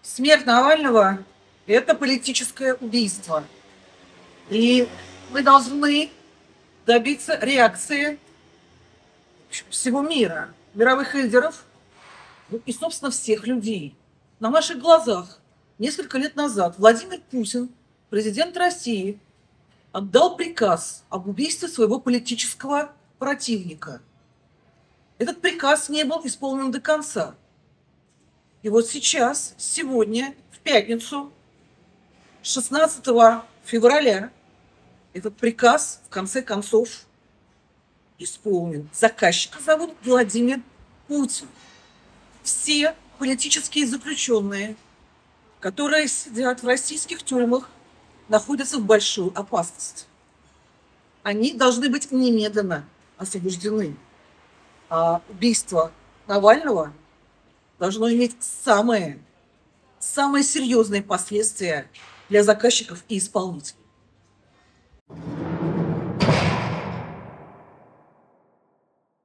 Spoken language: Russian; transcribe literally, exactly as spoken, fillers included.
Смерть Навального– это политическое убийство. И мы должны добиться реакции всего мира, мировых лидеров и, собственно, всех людей. На наших глазах несколько лет назад Владимир Путин, президент России, отдал приказ об убийстве своего политического противника. Этот приказ не был исполнен до конца. И вот сейчас, сегодня, в пятницу, шестнадцатого февраля, этот приказ, в конце концов, исполнен. Заказчика зовут Владимир Путин. Все политические заключенные, которые сидят в российских тюрьмах, находятся в большой опасности. Они должны быть немедленно освобождены. А убийство Навального должно иметь самые, самые серьезные последствия для заказчиков и исполнителей.